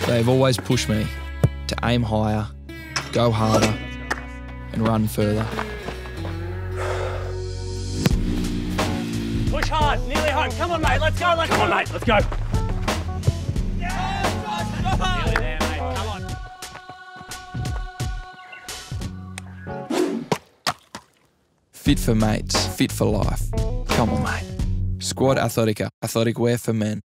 They've always pushed me to aim higher, go harder, and run further. Push hard, nearly home. Come on, mate, let's go. Come on, mate, let's go. Nearly there, mate, come on. Fit for mates, fit for life. Come on, mate. SQDAthletica, athletic wear for men.